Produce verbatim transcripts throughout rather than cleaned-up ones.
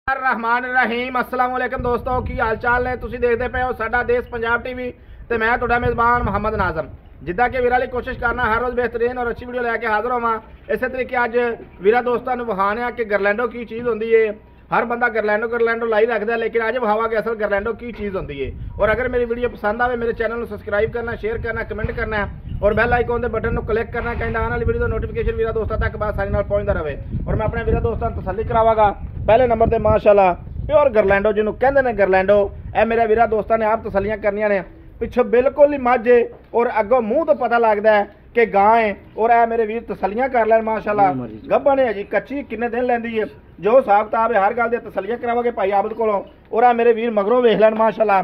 रहमान रहीम अस्सलाम वालेकुम दोस्तों की हाल चाल ने तुसी देखते पे हो साडा देश पंजाब टीवी ते मैं तुहाडा मेज़बान मोहम्मद नाज़म जिद्दां कि वीरां लई कोशिश करना हर रोज़ बेहतरीन और अच्छी वीडियो लैके हाज़र होवां। इस तरीके अज वीरां दोस्तां नूं विखाने कि गरलैंडो की चीज़ होंदी है। हर बंदा गरलैंडो गरलैंडो लाई रखता है, लेकिन अज विखावा कि असल गरलैंडो की चीज़ होंदी है। और अगर मेरी वीडियो पसंद आए मेरे चैनल को सबसक्राइब करना, शेयर करना, कमेंट करना और बैल आइकॉन के बटन को क्लिक करना कहीं आने वाली वीडियो नोटिफिकेशन वीरां दोस्तों तक बात सारी नाल पहुंचता रहे। और मैं अपने वीरां दोस्तों को तसल्ली करावांगा। पहले नंबर पर माशाअल्लाह प्योर गरलैंडो जिन्होंने कहते हैं गरलैंडो, ए मेरे वीरां दोस्तों ने आप तसलियां करनियां ने। पिछों बिल्कुल ही मझ है और अगों मूँह तो पता लगता है कि गां है। और ए मेरे वीर तसलियां कर लैन माशाअल्लाह। गब्बन है जी कच्ची किन्ने दिन लैंदी है, जो हिसाब किताब है हर गल दी तसलियां करावांगे भाई आबद कोलों। और ए मेरे वीर मगरों वेख लैन माशाअल्लाह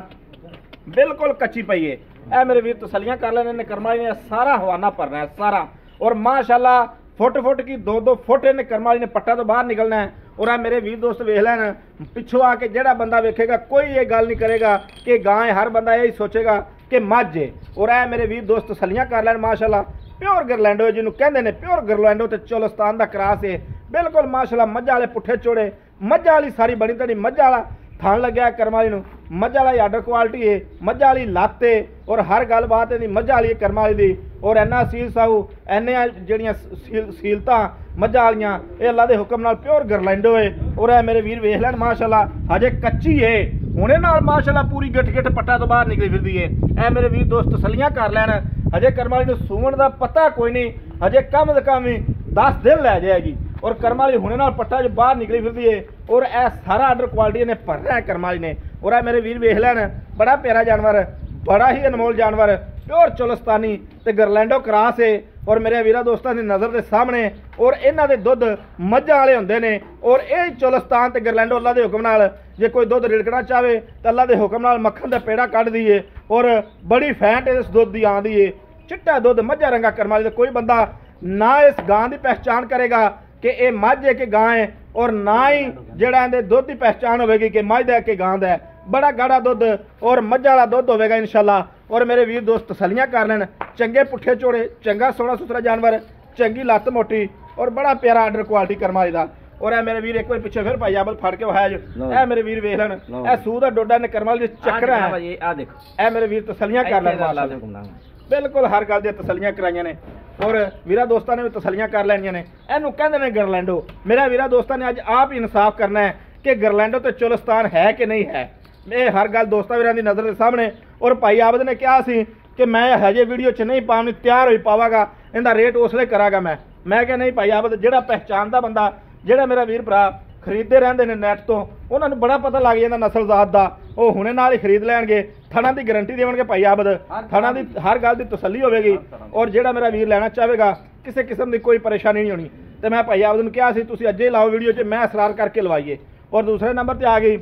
बिल्कुल कच्ची पई है। ए मेरे वीर तसलियां कर लैन, इन्हें कर्मा ने सारा हवाना भरना है सारा। और माशाअल्लाह फुट फुट की दो दो फुट इन्हें कर्मा ने पट्टा तो बाहर निकलना है। और आ मेरे वीर दोस्त वेख लैन, पिछों आके जेड़ा बंदा वेखेगा कोई ये गल नहीं करेगा कि गां है, हर बंदा यही सोचेगा कि मझ है। और आ मेरे वीर दोस्त तसलियां कर लैन माशाअल्लाह प्योर गरलैंडो है जिन्होंने कहते हैं प्योर गरलैंडो तो चोलस्तान का क्रास है बिल्कुल माशाअल्लाह। मझ वाले पुट्ठे चोड़े, मझ वाली सारी बनी तड़ी मझ वाला थान लग्या कर्म वाली नूं, मझ वाला आर्डर क्वालिटी है, मझ वाली लत्त है और हर गल बात है मझ वाली कर्म वाली दी। और इन्ना सील साहू इन्नियां जिहड़ियां सील सीलतां मझ वालियां ये अल्लाह के हुक्म नाल प्योर गरलैंडो है। और ए मेरे वीर वेख लैन माशाअल्लाह हजे कच्ची है, हुणे नाल माशाअल्लाह पूरी गिठ गिठ पट्टा तो बाहर निकली फिरदी है। ए मेरे वीर दोस्त तसलियां कर लैन, हजे कर्म वाली नूं सूवण दा पता कोई नहीं, हजे कम से कम ही दस दिन लै जाएगी। और कर्म वाली हुणे नाल पट्टा जो बाहर निकली फिरदी है। और ए सारा आर्डर क्वालिटी ने भरना है कर्म वाली ने। और ए मेरे वीर वेख लैन बड़ा प्यारा जानवर, बड़ा ही अनमोल जानवर, प्योर चोलस्तानी ते गरलैंडो क्रास है। और मेरे वीरा दोस्तों की नज़र के सामने और इन्हों के दुध मझां वाले होंदे ने। और ये चोलस्तान ते गरलैंडो अल्लाह के हुक्म नाल जे कोई दुध रिड़कना चाहे तो अल्लाह के हुक्म नाल मक्खन का पेड़ा कढ़ दीए। और बड़ी फैंट इस दुध की आँदी है, चिट्टा दुध मझा रंगा कर्म वाली। कोई बंदा ना इस गां की पहचान करेगा कि ये मझ है कि गां है, और ना ही जेड़ा इहदे दुध की पहचान होगी कि मझ है कि गां है। बड़ा गाढ़ा दुध और मझ वाला दुध होगा इंशाल्लाह। और मेरे वीर दोस्त तसलियां कर लैन, चंगे पुट्ठे चोड़े, चंगा सोहना सुथरा जानवर, चंगी लत्त मोटी और बड़ा प्यारा आर्डर क्वालिटी कर्म वाली दा। और ए मेरे वीर एक बार पिछे फिर भाई आबल फड़ के वहाया जो ए मेरे वीर वेख लैन, ए सूह दा डोडा ने कर्म वाली चक्कर है। आ देखो ए मेरे वीर तसलियां कर लैन, बिल्कुल हर गल दी तसलियां कराइयां ने। और वीरा दोस्तों ने भी तसलियां कर लैनियां ने। इहनूं कहंदे ने गरलैंडो। मेरा वीरा दोस्तों ने अज आप ही इंसाफ करना है कि गरलैंडो तो चोलस्तान है कि नहीं है। ये हर गल दोस्तों वीरां दी नज़र के सामने। और भाई आबद ने कहा सी कि मैं हजे वीडियो च नहीं पाने तैयार हो पावागा, इनका रेट उसले करागा मैं मैं क्या नहीं भाई आबद जिहड़ा पहचानदा बंदा, जिहड़ा मेरा वीर भरा खरीदते रहंदे ने नैट तो उन्होंने बड़ा पता लग जाता नस्ल जात का, वो हुणे नाल ही खरीद लैणगे। थणा की गारंटी देवणगे भाई आबद, थणा की हर गल की तसल्ली होगी। और जिहड़ा मेरा वीर लैना चाहेगा किसी किस्म की कोई परेशानी नहीं होनी। तो मैं भाई आबद नूं कहा सी तुसीं अज्जे लाओ वीडियो च, मैं असरार करके लवाइए। और दूसरे नंबर पर आ गई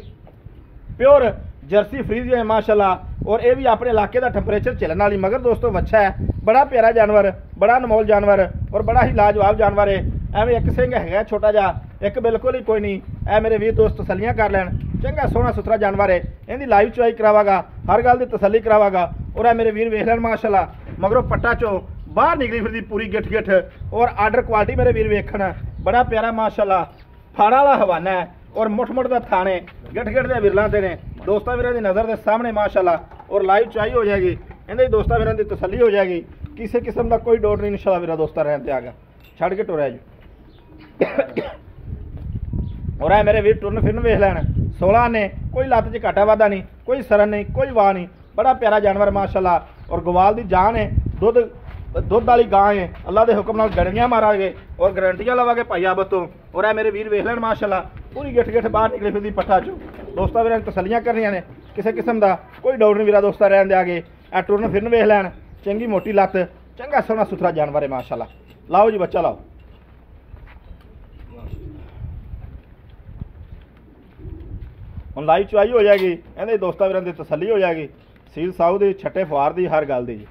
प्योर जर्सी फ्रीज है माशाअल्लाह। और ये भी अपने इलाके का टैंपरेचर झेलने वाली मगर दोस्तों वच्छा है, बड़ा प्यारा जानवर, बड़ा अनमोल जानवर और बड़ा ही लाजवाब जानवर है। एवं एक सिंह है छोटा जा, एक बिल्कुल ही कोई नहीं। ए मेरे वीर दोस्त तसलियां कर लैन, चंगा सोहना सुथरा जानवर है, इनकी लाइव चुआई करावागा, हर गल की तसली करावागा। और ए मेरे वीर वेख लैन माशाअल्लाह मगरों पट्टा चो बाहर निकली फिरदी पूरी गिठ गिठ। और आर्डर क्वालिटी मेरे वीर वेखण बड़ा प्यारा माशाअल्लाह, फाड़ा वाला हवाना है और मुठ मुठ का थाने गिठ गिठ के विरलों से ने दोस्तों वीरों की नज़र के सामने माशाअल्लाह। और लाइव चुआई हो जाएगी, इन्हें दोस्तों वीरों की तसली हो जाएगी, किसी किस्म का कोई डोट नहीं इंशाअल्लाह वीरा दोस्ता रहन ते आगा छड़ के टुरया जी। और है मेरे वीर टुरन फिरन वेख लैन, सोलह ने कोई लत्त च घाटा वाधा नहीं, कोई सरन नहीं, कोई वाह नहीं, बड़ा प्यारा जानवर माशाअल्लाह। और गवाल की जान है, दुध दुध वाली गां है, अल्लाह के हुक्म नाल गड़ियां मारांगे और गारंटियां लवांगे भाई आबद तो। और है मेरे वीर वेख लैन माशाअल्लाह पूरी गिठ गिठ बाहर निकली फिरदी पट्टा चो। दोस्तों वीरां तसलियां करनियां ने, किसी किस्म का कोई डाउट नहीं वीरा दोस्ता रहन दे आगे। ए टुरन फिरन वेख लैन, चंगी मोटी लत्त, चंगा सोहना सुथरा जानवर है माशाअल्लाह। लाओ जी बच्चा लाओ। हम लाइव चुआई हो जाएगी, इन्हें दोस्तों वीरां दी तसल्ली हो जाएगी, सील साहू दी छट्टे फवार दी हर गल दी जी।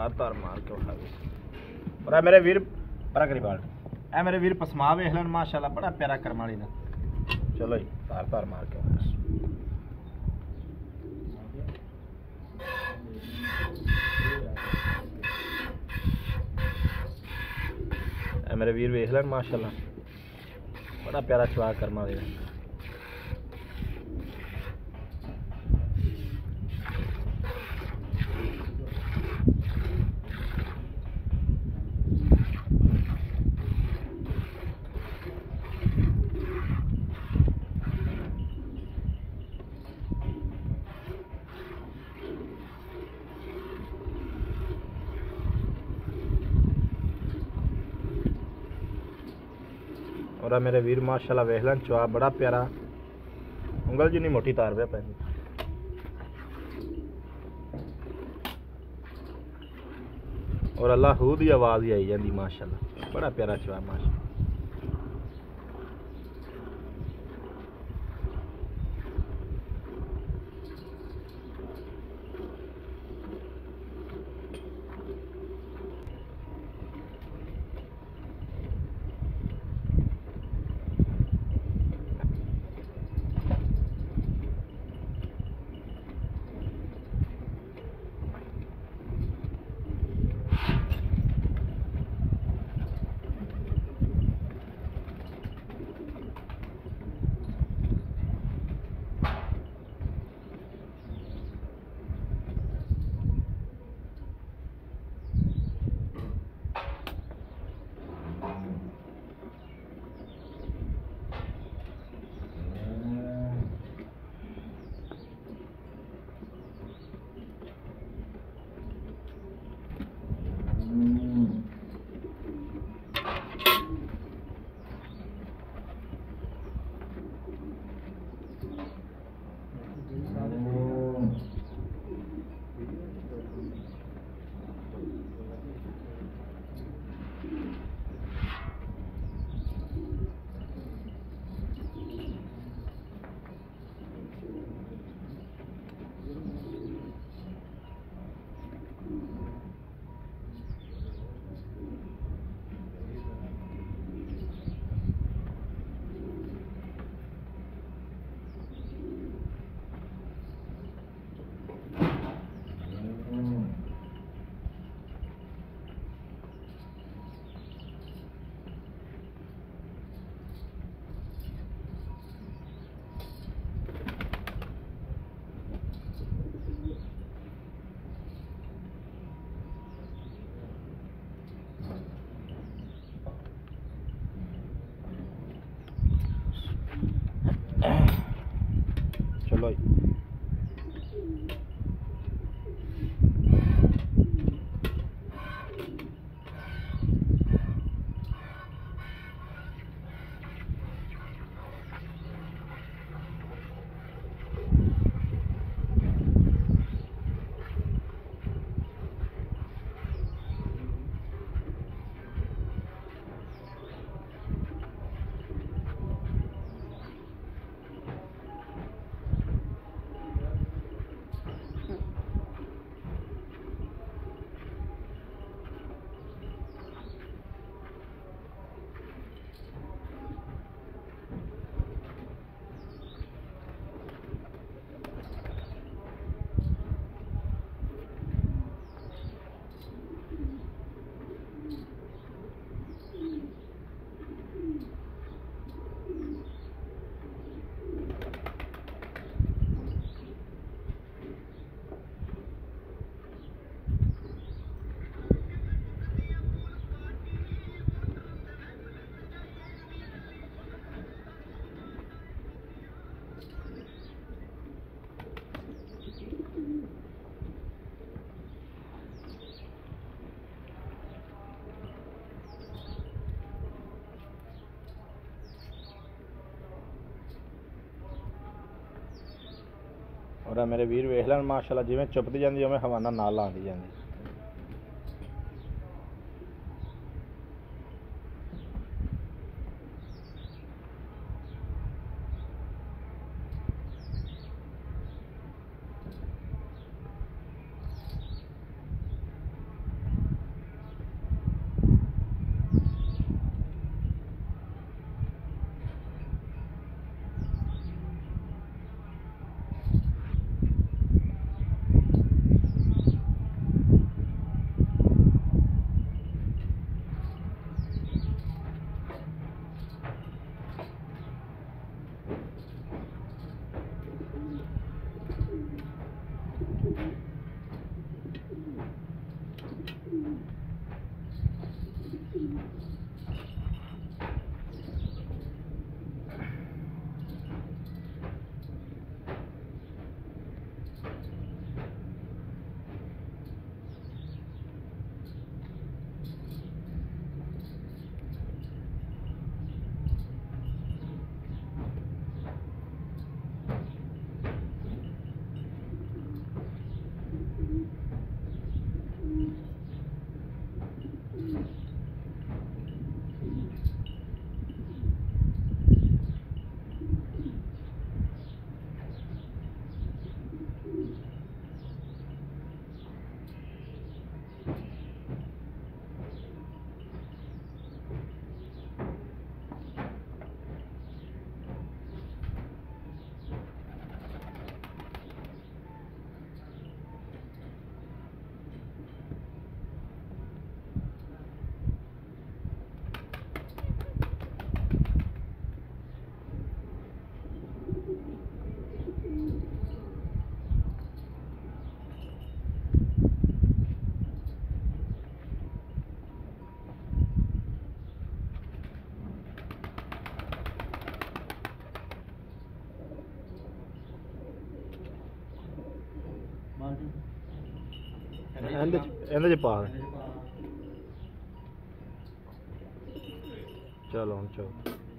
तार तार मार के उठा गई। और मेरे वीर बड़ा करी बाल ए मेरे वीर पसमा वेख लें माशाल्लाह बड़ा प्यारा करमाली दा। चलो जी तार तार मार के ए मेरे वीर वेख लें माशाल्लाह बड़ा प्यारा चवा करमाली दा। और मेरे वीर माशाल्लाह वेख लें चवा बड़ा प्यारा उंगल जिन्नी मोटी तार पे पैंदी। और अल्लाह हू दी आवाज़ ही आई जाती माशाल्लाह बड़ा प्यारा चवा माशाल्लाह। चलो और मेरे वीर वेख लैन माशाल्लाह जिवें चुपदी जांदी उवें हवाना नाल आंदी जांदी। ਇਹਦੇ ਚ ਇਹਦੇ ਚ ਪਾ ਦੇ। ਚਲੋ ਹੁਣ ਚਲੋ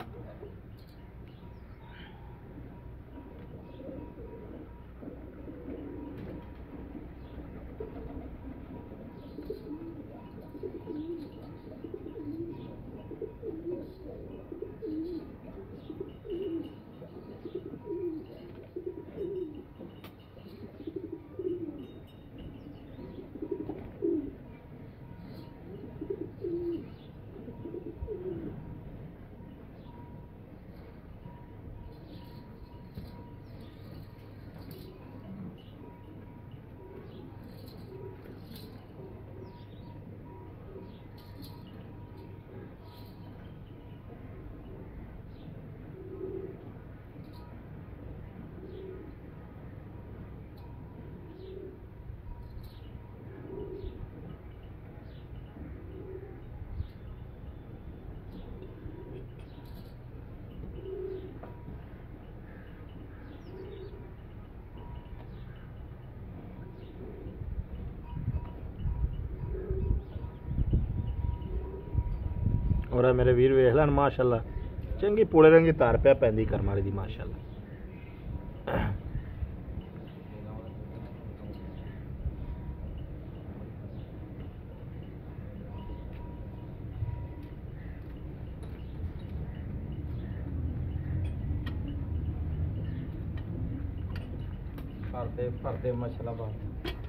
और मेरे वीर वेख लैन माशाअल्लाह चंगी पोले रंग की तार पिया पैंदी करम वाली दी माशाअल्लाह। फरते फरते माशाअल्लाह बात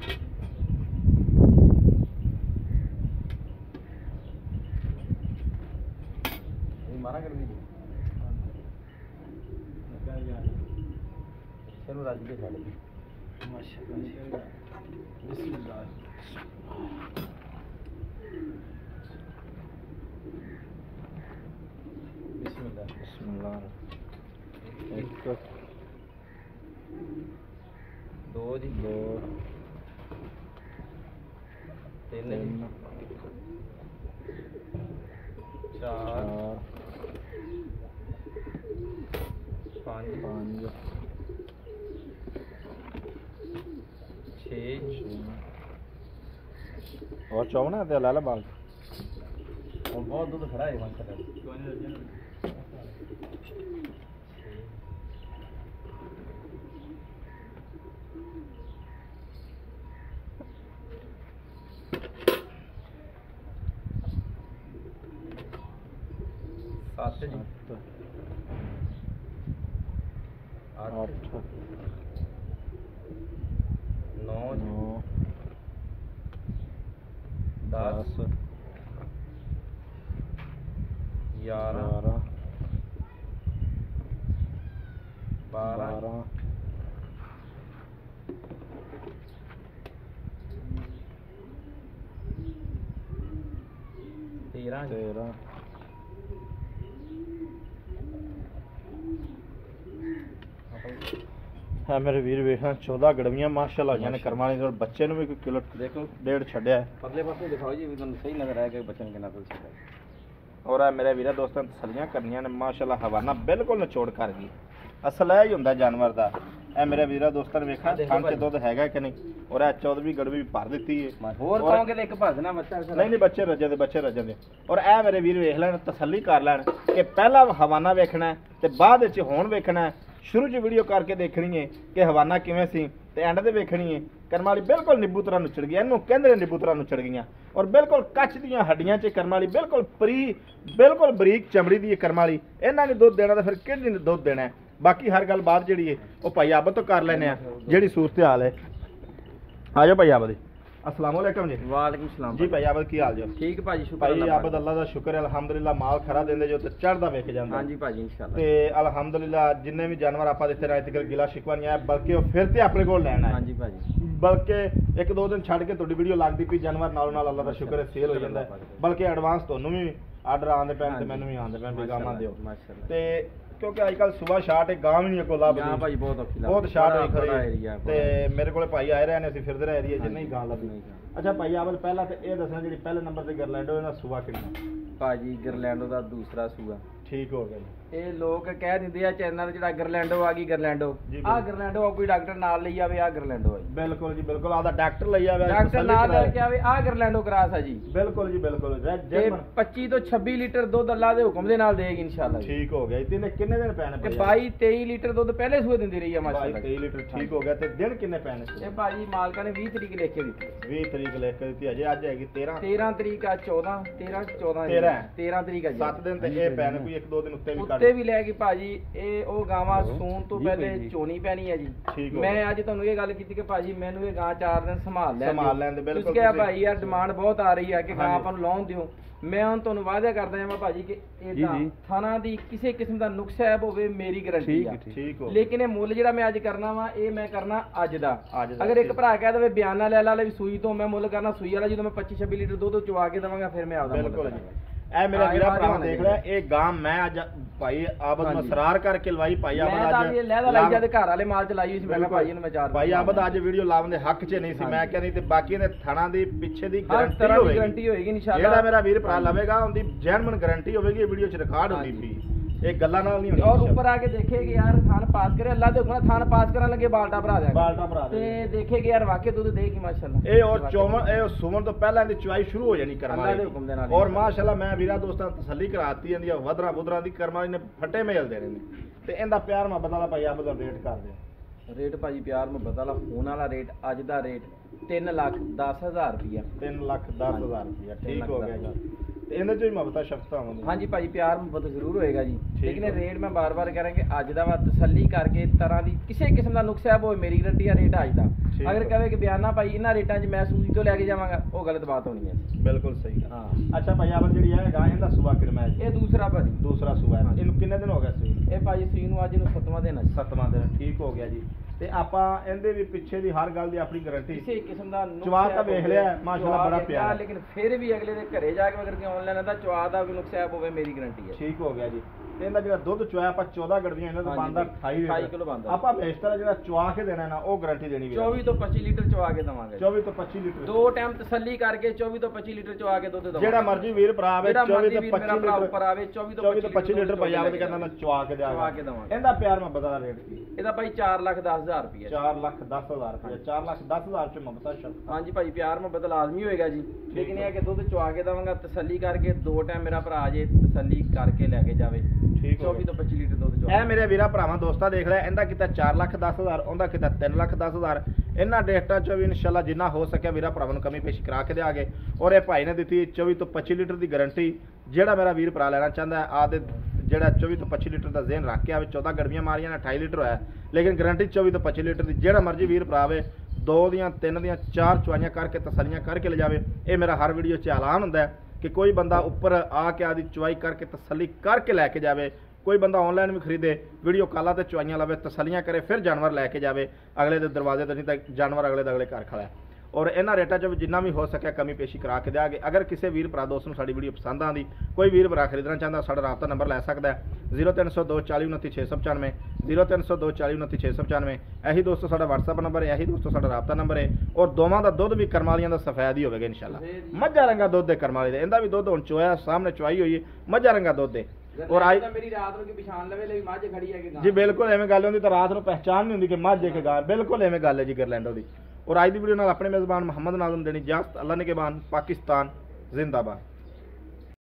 मारा कर दी चलो राज के छाड़ दी माशाअल्लाह बिस्मिल्लाह बिस्मिल्लाह बिस्मिल्लाह एक दो जी दो तीन चार पाँच पाँच छः और चौवना ते लाला बाल और बहुत दूध खड़ा है माशाल्लाह। सात जी आठ नौ नौ दस ग्यारह बारह तेरह तेरह है मेरे वीर वेखना चौदह गड़वियां माशाल्लाह यानी करम वाली और बच्चे ने भी कोई किलो देखो डेढ़ छड्या है। परले पासे दिखाओ जी तुम सही नजर आया कि बच्चन के नाल छड्या और मेरे वीर दोस्तों तसलियां करनियां ने माशाल्लाह हवाना बिल्कुल निचोड़ कर गई असल है ही हुंदा जानवर दा। ए मेरे वीर दोस्तों ने वेखा खान च दुध हैगा कि नहीं और ए चौदहवीं गड़वी भी भर दी है और कहोगे एक भजना बच्चा नहीं नहीं बच्चे रजे दे बच्चे रजे दे। और ए मेरे वीर वेख लैन तसल्ली कर लैन कि पहला हवाना वेखना है ते बाद विच हुण वेखना है। शुरू च वीडियो करके देखनी है कि हवाना किवें सी ते एंड ते वेखनी है करम वाली बिल्कुल निब्बू तरह नुचड़ गई इनू कहंदे निब्बू तरह नुचड़ गईयां और बिल्कुल कच दीयां हड्डियां च करम वाली बिल्कुल परी बिल्कुल बरीक चमड़ी दी करम वाली इन्हां ने दुध देना तो फिर किहड़ी दुध देना है। बाकी हर गल बात जिहड़ी है वो भाई आबद तो कर लैने आ जिहड़ी सूरत हाल है। आ जाओ भाई आबद अस्सलाम वालेकुम जी। वालेकुम सलाम जी भाई आबद की हाल जो ठीक भाजी शुक्र भाई आबद अल्लाह दा शुक्र है अल्हम्दुलिल्लाह माल खरा देंदे जो ते चढ़दा वेख जांदा। हां जी भाजी इंशाल्लाह ते अल्हम्दुलिल्लाह जिन्ने भी जानवर आपा दित्ते अज तक गिला शिकवा नहीं आया बल्कि वो फिर ते अपने कोल लैना है। हां जी भाजी बल्कि एक दो दिन छड़ के तुहाडी वीडियो लगदी पई जानवर नाल नाल अल्लाह दा शुक्र है सेल हो जांदा है। बल्कि एडवांस तुहानू भी आर्डर आंदे पैन ते मैनू भी आंदे पैन बेगामा दिओ माशाल्लाह ते क्योंकि आजकल सुबह शाट एक गांव ही नहीं कोला हां भाई बहुत औखी लग बहुत शाट होई बड़ा खरी एरिया ते मेरे कोले भाई आए रहे ने ਅਸੀਂ ਫਿਰਦੇ ਰਹੇ ਏਰੀਆ ਜਿੰਨੇ ਹੀ ਗਾਂ ਲੱਭੀ। अच्छा भाई आबद पहला ते ਇਹ ਦੱਸਣਾ ਜਿਹੜੀ ਪਹਿਲੇ ਨੰਬਰ ਤੇ ਗਰਲੈਂਡੋ ਇਹਦਾ ਸੂਆ ਕਿੰਨਾ ਭਾਜੀ ਗਰਲੈਂਡੋ ਦਾ ਦੂਸਰਾ ਸੂਆ ਠੀਕ ਹੋ ਗਿਆ ਜੀ। ਇਹ ਲੋਕ ਕਹਿ ਦਿੰਦੇ ਆ ਚੈਨਲ ਜਿਹੜਾ ਗਰਲੈਂਡੋ ਆ ਗਈ ਗਰਲੈਂਡੋ ਜੀ, ਆ ਗਰਲੈਂਡੋ ਆ, ਕੋਈ ਡਾਕਟਰ ਨਾਲ ਲਈ ਆਵੇ ਆ ਗਰਲੈਂਡੋ ਆ ਜੀ। ਬਿਲਕੁਲ ਜੀ ਬਿਲਕੁਲ, ਆਦਾ ਡਾਕਟਰ ਲਈ ਆਵੇ, ਡਾਕਟਰ ਤਸੱਲੀ ਨਾਲ ਲੈ ਕਰਾਵੇ। ਕੇ ਆਵੇ ਆ ਗਰਲੈਂਡੋ ਕਰਾਸ ਆ ਜੀ। ਬਿਲਕੁਲ ਜੀ ਬਿਲਕੁਲ, ਜੇ- ਤੇ ਜੇ- ਪੱਚੀ ਤੋਂ ਛੱਬੀ ਲੀਟਰ ਦੁੱਧ ਅੱਲਾ ਦੇ ਹੁਕਮ ਦੇ ਨਾਲ ਦੇਗੀ ਇਨਸ਼ਾਅੱਲਾ ਜੀ। ਠੀਕ ਹੋ ਗਿਆ ਜੀ। ਤਿੰਨੇ ਕਿੰਨੇ ਦਿਨ ਪੈਣੇ ਤੇ ਭਾਈ? ਬਾਈ ਤੇਈ ਲੀਟਰ ਦੁੱਧ ਪਹਿਲੇ ਸੂਏ ਦਿੰਦੀ ਰਹੀ ਆ ਬਾਈ ਮਾਸ਼ਾਅੱਲਾ। ਤੇਈ ਲੀਟਰ ਠੀਕ ਹੋ ਗਿਆ। ਤੇ ਦਿਨ ਕਿੰਨੇ ਪੈਣੇ? ਇਹ ਭਾਜੀ ਮਾਲਕਾਂ ਨੇ ਵੀਹ ਤਰੀਕ ਲਿਖ ਕੇ ਦਿੱਤੀ। ਵੀਹ ਤਰੀਕ ਲਿਖ ਕੇ ਦਿੱਤੀ, ਅਜੇ ਅੱਜ ਹੈਗੀ ਤੇਰਾਂ ਤੇਰਾਂ ਤਰੀਕ ਆ, ਚੌਦਾਂ ਤੇਰਾਂ ਚੌਦਾਂ ਜੀ। ਤੇਰਾਂ। ਤੇਰਾਂ ਤਰੀਕ ਆ ਜੀ। ਸੱਤ ਦਿਨ ਤੇ ਇਹ ਪੈਣੇ, ਕੋਈ ਇੱਕ ਦੋ ਦਿਨ ਉੱਤੇ ਵੀ ਕੱਢ। ਉੱਤੇ ਵੀ ਲੈ ਗਈ ਭਾਜੀ। ਇਹ ਉਹ ਗਾਵਾਂ ਸੂਣ ਤੋਂ ਪਹਿਲੇ ਚੋਣੀ ਪੈਣੀ ਹੈ ਜੀ। ਠੀਕ ਹੋ ਮੈਂ ਗਿਆ। ਅੱਜ ਤੁਹਾਨੂੰ ਇਹ ਗੱਲ ਕੀਤੀ ਕਿ ਭਾਜੀ ਮੈਨੂੰ ਇਹ ਗਾਂ ਚਾਰ ਦਿਨ ਸੰਭਾਲ ਲੈ ਸੰਭਾਲ ਲੈਣ ਦੇ, ਬਿਲਕੁਲ ਤੁਸੀਂ ਕਿਹਾ ਤੁਸੀਂ- ਭਾਈ ਯਾਰ ਡਿਮਾਂਡ ਬਹੁਤ ਆ ਰਹੀ ਹੈ ਕਿ ਗਾਂ ਹਾਂਜੀ। ਆਪਾਂ ਨੂੰ ਲਾਉਣ ਦਿਓ। ਮੈਂ ਹੁਣ ਤੁਹਾਨੂੰ ਵਾਅਦਾ ਕਰਦਾ ਹਾਂ ਭਾਜੀ ਕਿ ਇਹ ਤਾਂ ਥਾਣਾ ਦੀ ਕਿਸੇ ਕਿਸਮ ਦਾ ਨੁਕਸ ਹੈ ਹੋਵੇ ਮੇਰੀ ਗਾਰੰਟੀ ਆ। ਠੀਕ ਹੋ ਗਿਆ। ਲੇਕਿਨ ਇਹ ਮੁੱਲ ਜਿਹੜਾ ਮੈਂ ਅੱਜ ਕਰਨਾ ਵਾ ਇਹ ਮੈਂ ਕਰਨਾ ਅੱਜ ਦਾ। ਅੱਜ ਦਾ, ਅਗਰ ਇੱਕ ਠੀਕ। ਭਰਾ ਕਹਿ ਦੇਵੇ ਬਿਆਨਾ ਲੈ ਲਾ ਲੈ ਵੀ ਸੂਈ ਤੋਂ ਮੈਂ ਮੁੱਲ ਕਰਨਾ ਸੂਈ ਵਾਲਾ, ਜਦੋਂ ਮੈਂ ਪੱਚੀ ਛੱਬੀ ਲੀਟਰ ਦੁੱਧ ਚਵਾ ਕੇ ਦੇਵਾਂਗਾ ਫਿਰ ਮੈਂ ਆਪਦਾ ਮੁੱਲ ਬਿਲਕੁਲ ਜੀ। ਕਰਾਂਗਾ। ਇਹ ਮੇਰਾ ਹਾਂ, ਵੀਰਾ ਇਹ ਭਰਾ ਵਾਅਦੇ ਦੇਖ ਹੋਣੇ ਰਿਹਾ, ਇਹ ਗਾਂ ਮੈਂ ਅੱਜ ਭਾਈ ਆਬਦ ਹਾਂਜੀ। ਮਸਰਾਰ ਕਰਕੇ ਲਵਾਈ। ਭਾਈ ਮੈਂ ਆਬਦ ਤਾਂ ਅੱਜ ਇਹ ਲਹਿਦਾ ਲਈ ਜਦ ਘਰ ਵਾਲੇ ਮਾਲ ਚ ਲਾਈ ਹੋਈ ਸੀ ਮੈਂ ਕਿਹਾ ਭਾਈ ਇਹਨੂੰ ਮੈਂ ਚਾਰ ਭਾਈ ਆਬਦ ਅੱਜ ਵੀਡੀਓ ਲਾਉਣ ਦੇ ਹੱਕ 'ਚ ਨਹੀਂ ਸੀ। ਮੈਂ ਕਿਹਾ ਨਹੀਂ ਤੇ ਬਾਕੀ ਦੇ ਥਣਾ ਦੀ ਪਿੱਛੇ ਦੀ ਹਰ ਗਾਰੰਟੀ ਤਰ੍ਹਾਂ ਦੀ ਹੋਵੇਗੀ। ਗਾਰੰਟੀ ਹੋਏਗੀ ਇਨਸ਼ਾਅੱਲਾ। ਜਿਹੜਾ ਮੇਰਾ ਵੀਰ ਭਰਾ ਲਵੇਗਾ ਉਹਦੀ ਜੈਨੂਇਨ ਗਾਰੰਟੀ ਹੋਵੇਗੀ। ਇਹ ਵੀਡੀਓ 'ਚ ਰਿਕਾਰਡ ਹੁੰਦੀ ਪਈ, ਇਹ ਗੱਲਾਂ ਨਾਲ ਨਹੀਂ ਔਰ ਹੋਣੀ। ਉੱਪਰ ਆ ਕੇ ਦੇਖੇ ਕਿ ਯਾਰ ਥਾਨ ਪਾਸ ਕਰੇ ਅੱਲਾ ਦੇ ਹੁਕਮ ਨਾਲ ਥਾਨ ਪਾਸ ਕਰਨ ਲੱਗੇ ਬਾਲਟਾ ਭਰਾ ਦਿਆਂਗੇ। ਬਾਲਟਾ ਭਰਾ ਦੇ ਤੇ ਦੇਖੇ ਕਿ ਯਾਰ ਵਾਕਿਆ ਦੁੱਧ ਦੇ ਕੀ ਮਾਸ਼ਾਅੱਲਾ। ਇਹ ਔਰ ਚੋਵਨ ਇਹ ਸੁਮਨ ਤੋਂ ਪਹਿਲਾਂ ਦੀ ਚੁਆਈ ਸ਼ੁਰੂ ਹੋ ਜਾਣੀ ਕਰਮ ਅੱਲਾ ਦੇ ਹੁਕਮ ਦੇ ਨਾਲ ਹੀ। ਔਰ ਮਾਸ਼ਾਅੱਲਾ ਮੈਂ ਵੀਰਾ ਦੋਸਤਾਂ ਨੂੰ ਤਸੱਲੀ ਕਰਾਤੀ ਜਾਂਦੀ ਆ। ਵਦਰਾ ਬੁਦਰਾ ਦੀ ਕਰਮ ਵਾਲੀ ਨੇ ਫੱਟੇ ਮੇਲਦੇ ਨੇ ਤੇ ਇਹਦਾ ਪਿਆਰ ਮੁਹੱਬਤ ਵਾਲਾ ਭਾਈ ਆਪ ਦਾ ਰੇਟ ਕਰ ਦਿਓ। ਰੇਟ ਭਾਜੀ ਪਿਆਰ ਮੁਹੱਬਤ ਵਾਲਾ ਫੋਨ ਵਾਲਾ ਰੇਟ ਅੱਜ ਦਾ ਰੇਟ ਤਿੰਨ ਲੱਖ ਦਸ ਹਜ਼ਾਰ ਰੁਪਇਆ। ਤਿੰਨ ਲੱਖ ਦਸ ਹਜ਼ਾਰ ਰੁਪਇਆ ਤਿੰਨ ਠੀਕ ਲੱਖ ਹੋ ਦਸ ਗਿਆ ਹਜ਼ਾਰ। ਜੀ। ਤੇ ਇਹਦੇ ਚੋਂ ਹੀ ਮੁਹੱਬਤਾਂ ਸ਼ਫਤਾਂ ਆਉਂਦੀਆਂ। ਹਾਂਜੀ ਭਾਜੀ ਪਿਆਰ ਮੁਹੱਬਤ ਜ਼ਰੂਰ ਹੋਏਗਾ ਜੀ। ਠੀਕ ਲੇਕਿਨ ਇਹ ਹੈ। ਰੇਟ ਮੈਂ ਬਾਰ-ਬਾਰ ਕਰਾਂਗੇ ਅੱਜ ਦਾ ਵਾ ਤਸੱਲੀ ਕਰਕੇ ਤਰ੍ਹਾਂ ਦੀ ਕਿਸੇ ਕਿਸਮ ਦਾ ਨੁਕਸ ਹੈ ਉਹ ਮੇਰੀ ਗਰੰਟੀ ਆ ਰੇਟ ਅੱਜ ਦਾ। ਠੀਕ ਅਗਰ ਹੈ। ਕਹੇ ਕਿ ਬਿਆਨਾ ਭਾਈ ਇਹਨਾਂ ਰੇਟਾਂ 'ਚ ਮੈਂ ਸੂਜੀ ਤੋਂ ਲੈ ਕੇ ਜਾਵਾਂਗਾ ਉਹ ਗਲਤ ਬਾਤ ਹੋਣੀ ਹੈ। ਬਿਲਕੁਲ ਸਹੀ ਹੈ। ਹਾਂ ਅੱਛਾ ਭਾਈ ਆਪ ਜਿਹੜੀ ਹੈ ਗਾਂ ਇਹਦਾ ਸੂਆ ਕਿੰਨਾ ਹੈ ਜੀ? ਇਹ ਦੂਸਰਾ ਭਾਜੀ। ਦੂਸਰਾ ਸੂਆ ਹੈ। ਇਹਨੂੰ ਕਿੰਨੇ ਦਿਨ ਹੋ ਗਏ ਸੀ? ਇਹ ਭਾਜੀ ਸੂਈ ਨੂੰ ਅੱਜ ਨੂੰ ਸੱਤਵਾਂ ਦਿਨ ਹੈ। ਸੱਤਵਾਂ ਦਿਨ ਠੀਕ ਹੋ ਗਿਆ ਜੀ। ਤੇ ਆਪਾਂ ਇਹਦੇ ਵੀ ਪਿੱਛੇ ਦੀ ਹਰ ਗੱਲ ਦੀ ਆਪਣੀ ਗਾਰੰਟੀ ਕਿਸੇ ਕਿਸਮ ਦਾ ਨੁਕਸ ਚਵਾ ਤਾਂ ਹੈ ਵੇਖ ਹੋਵੇ, ਲਿਆ, ਮਾਸ਼ਾਅੱਲਾ ਚਵਾ ਬੜਾ ਵੇਖ ਲਿਆ, ਪਿਆਰਾ। ਲੇਕਿਨ ਫਿਰ ਵੀ ਅਗਲੇ ਦੇ ਘਰੇ ਜਾ ਕੇ ਅਗਰ ਕਿ ਆਨਲਾਈਨ ਦਾ ਚਵਾ ਦਾ ਵੀ ਨੁਕਸ ਹੈ ਹੋਵੇ ਮੇਰੀ ਗਾਰੰਟੀ ਹੈ। ਠੀਕ ਹੋ ਗਿਆ ਜੀ। ਤੇ ਇਹਦਾ ਜਿਹੜਾ ਦੁੱਧ ਚੁਆਇਆ ਆਪਾਂ ਚੌਦਾਂ ਗੜਵੀਆਂ ਇਹਨਾਂ ਦਾ ਹਾਂਜੀ ਬਣਦਾ ਜੀ, ਅਠਾਈ ਅਠਾਈ ਕਿਲੋ ਬਣਦਾ। ਆਪਾਂ ਬੇਸ਼ਤਰ ਜਿਹੜਾ ਚੁਆ ਕੇ ਦੇਣਾ ਨਾ ਉਹ ਗਾਰੰਟੀ ਦੇਣੀ ਵੀ ਚੌਵੀ ਤੋਂ ਪੱਚੀ ਲੀਟਰ ਚਵਾ ਕੇ ਦਵਾਂਗੇ। ਚੌਵੀ ਤੋਂ ਪੱਚੀ ਲੀਟਰ ਦੋ ਟਾਈਮ ਤਸੱਲੀ ਕਰਕੇ ਚੌਵੀ ਤੋਂ ਪੱਚੀ ਲੀਟਰ ਚਵਾ ਕੇ ਦੁੱਧ ਦਵਾਂਗੇ। ਜਿਹੜਾ ਮਰਜ਼ੀ ਵੀਰ ਭਰਾ ਆਵੇ ਜਿਹੜਾ ਚੌਵੀ ਮਰਜ਼ੀ ਤੋਂ ਵੀਰ ਪੱਚੀ ਮੇਰਾ ਭਰਾ ਲੀਟਰ ਉੱਪਰ ਆਵੇ ਚੌਵੀ ਤੋਂ ਚੌਵੀ ਤੋਂ ਪੱਚੀ ਲੀਟਰ ਪੰਜਾਬ ਦੇ ਕਹਿੰਦਾ ਮੈਂ ਚੁਆ ਕੇ ਚਵਾ ਦਿਆਂਗਾ। ਕੇ ਦਵਾਂਗੇ। ਇਹਦਾ ਪਿਆਰ ਮੁਹੱਬਤ ਦਾ ਰੇਟ ਕੀ? ਇਹਦਾ ਭਾਈ ਚਾਰ ਲੱਖ ਦਸ ਹਜ਼ਾਰ ਰੁਪਏ। ਚਾਰ ਲੱਖ ਦਸ ਹਜ਼ਾਰ ਰੁਪਏ। ਚਾਰ ਲੱਖ ਦਸ ਹਜ਼ਾਰ ਚ ਮੁਹੱਬਤ ਸ਼ਰਤ। ਹਾਂਜੀ ਭਾਈ ਪਿਆਰ ਮੁਹੱਬਤ ਲਾਜ਼ਮੀ ਹੋਏਗਾ ਜੀ। ਲੇਕਿਨ ਇਹ ਹੈ ਕਿ ਦੁੱਧ ਚਵਾ ਕੇ ਦਵਾਂਗਾ ਤਸੱਲੀ ਕਰਕੇ ਦੋ ਟਾਈਮ ਮੇਰਾ ਭਰਾ ਜੇ ਤਸੱਲੀ ਕਰਕੇ ਲੈ ਕੇ ਜਾਵੇ। ਠੀਕ ਹੋ ਚੌਵੀ ਤੋਂ ਪੱਚੀ ਲੀਟਰ ਦੁੱਧ ਚਵਾ। ਇਹ ਮੇਰੇ ਵੀਰਾ ਭਰਾਵਾਂ ਦੋਸਤਾਂ ਦੇਖ ਲਿਆ, ਇਹਦਾ ਕੀਤਾ ਚਾਰ ਲੱਖ ਦਸ ਹਜ਼ਾਰ, ਉਹਦਾ ਕੀਤਾ ਤਿੰਨ ਲੱਖ ਦਸ ਹਜ਼ਾਰ। ਇਹਨਾਂ ਡੇਟਾਂ ਚੋਂ ਵੀ ਇਨਸ਼ਾਅੱਲਾ ਜਿੰਨਾ ਹੋ ਸਕਿਆ ਵੀਰਾ ਭਰਾਵਾਂ ਨੂੰ ਕਮੀ ਪੇਸ਼ੀ ਕਰਾ ਕੇ ਦਿਆਂਗੇ। ਔਰ ਇਹ ਭਾਈ ਨੇ ਦਿੱਤੀ ਚੌਵੀ ਤੋਂ ਪੱਚੀ ਲੀਟਰ ਦੀ ਗਾਰੰਟੀ। ਜਿਹੜਾ ਮੇਰਾ ਵੀਰ ਭਰਾ ਲੈਣਾ ਚਾਹੁੰਦਾ ਹੈ ਆਦੇ ਜਿਹੜਾ ਚੌਵੀ ਤੋਂ ਪੱਚੀ ਲੀਟਰ ਦਾ ਜ਼ੇਨ ਰੱਖ ਕੇ ਆਵੇ। ਚੌਦਾਂ ਗੜਵੀਆਂ ਮਾਰੀਆਂ ਨੇ ਅਠਾਈ ਲੀਟਰ ਹੋਇਆ, ਲੇਕਿਨ ਗਾਰੰਟੀ ਚੌਵੀ ਤੋਂ ਪੱਚੀ ਲੀਟਰ ਦੀ। ਜਿਹੜਾ ਮਰਜ਼ੀ ਵੀਰ ਭਰਾ ਆਵੇ ਦੋ ਦੀਆਂ ਤਿੰਨ ਦੀਆਂ ਚਾਰ ਚੁਆਈਆਂ ਕਰਕੇ ਤਸੱਲੀਆਂ ਕਰਕੇ ਲੈ ਜਾਵੇ। ਇਹ ਮੇਰਾ ਹਰ ਵੀਡੀਓ 'ਚ ਐਲਾਨ ਹੁੰਦਾ ਹੈ ਕਿ ਕੋਈ ਬੰਦਾ ਉੱਪਰ ਆ ਕੇ ਆਦੀ ਚੁਆਈ ਕਰਕੇ ਤਸੱਲੀ ਕਰਕੇ ਲੈ ਕੇ ਜਾਵੇ। ਕੋਈ ਬੰਦਾ ਆਨਲਾਈਨ ਵੀ ਖਰੀਦੇ, ਵੀਡੀਓ ਕਾਲਾਂ ਤੇ ਚੁਆਈਆਂ ਲਵੇ, ਤਸੱਲੀਆਂ ਕਰੇ, ਫਿਰ ਜਾਨਵਰ ਲੈ ਕੇ ਜਾਵੇ ਅਗਲੇ ਦੇ ਦਰਵਾਜ਼ੇ ਤੇ, ਨਹੀਂ ਤਾਂ ਜਾਨਵਰ ਅਗਲੇ ਦੇ ਅਗਲੇ ਘਰ ਖੜਾ ਹੈ। ਔਰ ਇਹਨਾਂ ਰੇਟਾਂ 'ਚ ਵੀ ਜਿੰਨਾ ਵੀ ਹੋ ਸਕਿਆ ਕਮੀ ਪੇਸ਼ੀ ਕਰਾ ਕੇ ਦਿਆਂਗੇ। ਅਗਰ ਕਿਸੇ ਵੀਰ ਭਰਾ ਦੋਸਤ ਨੂੰ ਸਾਡੀ ਵੀਡੀਓ ਪਸੰਦ ਆਉਂਦੀ, ਕੋਈ ਵੀਰ ਭਰਾ ਖਰੀਦਣਾ ਚਾਹੁੰਦਾ, ਸਾਡਾ ਰਾਬਤਾ ਨੰਬਰ ਲੈ ਸਕਦਾ ਹੈ ਜ਼ੀਰੋ ਤਿੰਨ ਸੌ ਦੋ ਚਾਲੀ ਉਨੱਤੀ ਛੇ ਸੌ ਪਚਾਨਵੇਂ ਜ਼ੀਰੋ ਤਿੰਨ ਸੌ ਦੋ ਚਾਲੀ ਉਨੱਤੀ ਛੇ ਸੌ ਪਚਾਨਵੇਂ। ਇਹੀ ਦੋਸਤੋ ਸਾਡਾ WhatsApp ਨੰਬਰ ਹੈ, ਇਹੀ ਦੋਸਤੋ ਸਾਡਾ ਰਾਬਤਾ ਨੰਬਰ ਹੈ। ਔਰ ਦੋਵਾਂ ਦਾ ਦੁੱਧ ਵੀ ਕਰਮ ਵਾਲੀਆਂ ਦਾ ਸਫੈਦ ਹੀ ਹੋਵੇਗਾ ਇਨਸ਼ਾਅੱਲਾ। ਮੱਝਾਂ ਰੰਗਾ ਦੁੱਧ ਦੇ ਕਰਮ ਵਾਲੀ ਦੇ। ਇਹਦਾ ਵੀ ਦੁੱਧ ਹੁਣ ਚੋਇਆ ਸਾਹਮਣੇ ਚੁਆਈ ਹੋਈ ਹੈ, ਮੱਝਾਂ ਰੰਗਾ ਦੁੱਧ ਹੈ। ਔਰ ਆਈ ਮੇਰੀ ਰਾਤ ਨੂੰ ਕੀ ਪਛਾਣ ਲਵੇ ਲਈ ਮੱਝ ਖੜੀ ਹੈ ਕਿ ਜੀ ਬਿਲਕੁਲ ਐਵੇਂ ਗੱਲ ਹੁੰਦੀ ਤਾਂ ਰਾਤ ਨੂੰ ਪਹਿਚਾਨ ਨਹੀਂ ਹੁੰਦੀ ਕਿ ਮੱਝ ਹੈ ਕਿ ਗਾਂ। ਬਿਲਕੁਲ ਐਵੇਂ ਗੱਲ ਹੈ ਜੀ ਗਰਲੈਂਡੋ ਦੀ। ਔਰ ਅੱਜ ਦੀ ਵੀਡੀਓ ਨਾਲ ਆਪਣੇ ਮੇਜ਼ਬਾਨ ਮੁਹੰਮਦ ਨਾਜ਼ਮ ਦੇਣੀ ਇਜਾਜ਼ਤ। ਅੱਲਾ ਨੇ ਕੇ ਬਾਨ। ਪਾਕਿਸਤਾਨ ਜ਼ਿੰਦਾਬਾਦ।